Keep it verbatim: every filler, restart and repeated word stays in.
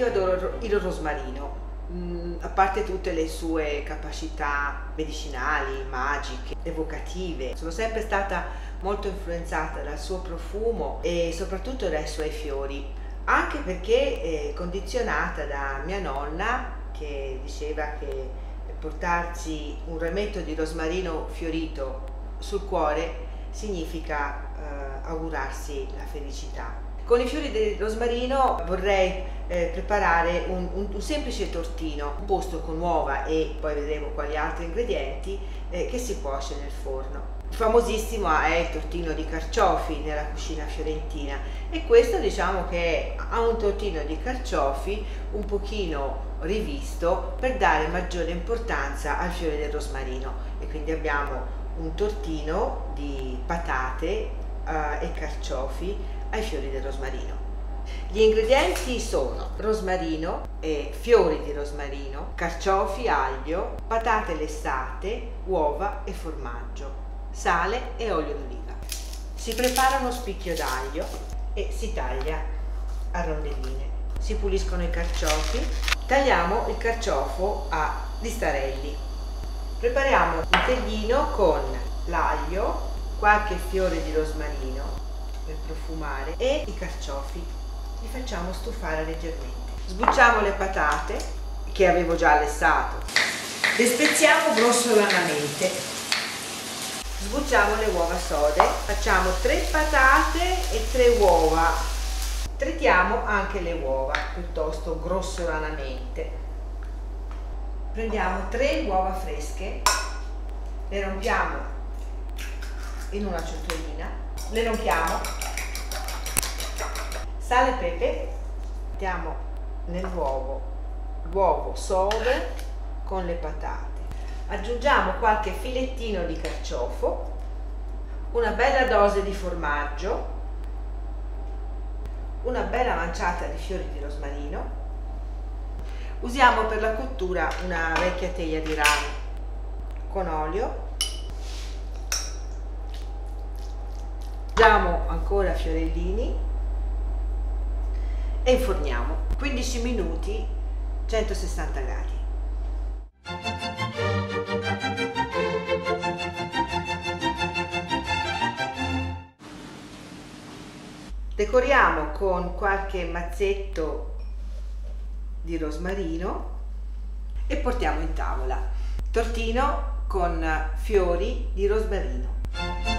io adoro il rosmarino, mm, a parte tutte le sue capacità medicinali, magiche, evocative. Sono sempre stata molto influenzata dal suo profumo e soprattutto dai suoi fiori, anche perché eh, condizionata da mia nonna, che diceva che portarsi un rametto di rosmarino fiorito sul cuore significa eh, augurarsi la felicità. Con i fiori del rosmarino vorrei eh, preparare un, un, un semplice tortino composto con uova e poi vedremo quali altri ingredienti eh, che si cuoce nel forno. Famosissimo è il tortino di carciofi nella cucina fiorentina, e questo diciamo che ha un tortino di carciofi un pochino rivisto per dare maggiore importanza al fiore del rosmarino, e quindi abbiamo un tortino di patate eh, e carciofi ai fiori del rosmarino. Gli ingredienti sono rosmarino e fiori di rosmarino, carciofi, aglio, patate lessate, uova e formaggio, sale e olio d'oliva. Si prepara uno spicchio d'aglio e si taglia a rondelline. Si puliscono i carciofi, tagliamo il carciofo a listarelli. Prepariamo un teglino con l'aglio, qualche fiore di rosmarino per profumare e i carciofi. Li facciamo stufare leggermente. Sbucciamo le patate che avevo già lessato. Le spezziamo grossolanamente. Sbucciamo le uova sode. Facciamo tre patate e tre uova. Trittiamo anche le uova piuttosto grossolanamente. Prendiamo tre uova fresche, le rompiamo in una ciotolina, le rompiamo, sale e pepe, mettiamo nell'uovo l'uovo sode con le patate, aggiungiamo qualche filettino di carciofo, una bella dose di formaggio, una bella manciata di fiori di rosmarino. Usiamo per la cottura una vecchia teglia di rame con olio. Aggiungiamo ancora fiorellini e inforniamo quindici minuti, centosessanta gradi. Decoriamo con qualche mazzetto di rosmarino e portiamo in tavola. Tortino con fiori di rosmarino.